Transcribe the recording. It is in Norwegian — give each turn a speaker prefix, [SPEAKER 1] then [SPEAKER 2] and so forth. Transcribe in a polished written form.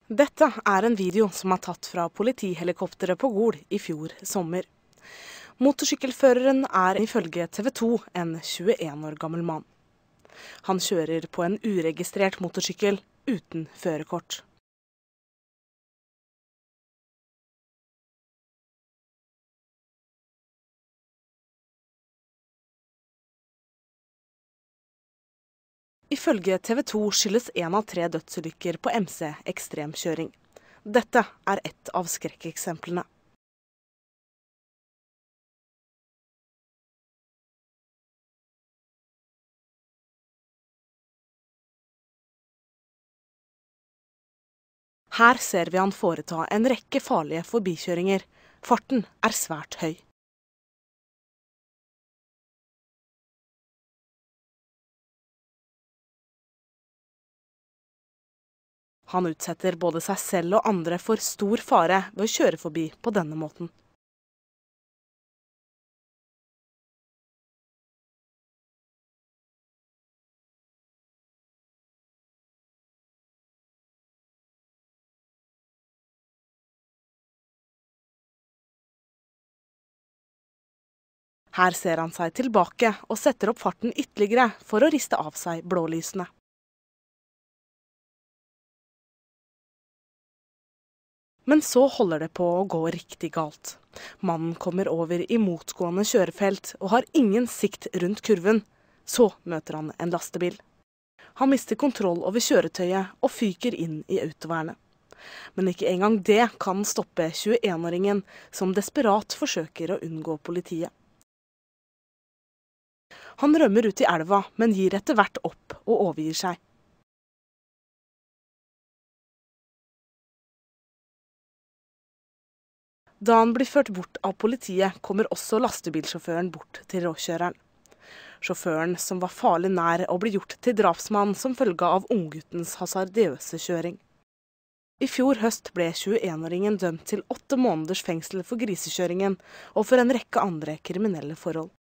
[SPEAKER 1] Dette er en video som er tatt fra politihelikopteret på Gol i fjor sommer. Motorsykkelføreren er ifølge TV 2 en 21 år gammel mann. Han kjører på en uregistrert motorsykkel uten førerkort. Ifølge TV 2 skyldes 1 av 3 dødsulykker på MC ekstremkjøring. Dette er ett av skrekkeksemplene. Her ser vi han foreta en rekke farlige forbikjøringer. Farten er svært høy. Han utsetter både seg selv og andre for stor fare ved å kjøre forbi på denne måten. Her ser han seg tilbake og setter opp farten ytterligere for å riste av seg blålysene. Men så holder det på å gå riktig galt. Mannen kommer over i motgående kjørefelt og har ingen sikt rundt kurven. Så møter han en lastebil. Han mister kontroll over kjøretøyet og fyker inn i autovernet. Men ikke engang det kan stoppe 21-åringen som desperat forsøker å unngå politiet. Han rømmer ut i elva, men gir etter hvert opp og overgir seg. Da han blir ført bort av politiet, kommer også lastebilsjåføren bort til råkjøreren. Sjåføren som var farlig nær å bli gjort til drapsmann som følge av ungguttens hasardiøse kjøring. I fjor høst ble 21-åringen dømt til 8 måneders fengsel for grisekjøringen og for en rekke andre kriminelle forhold.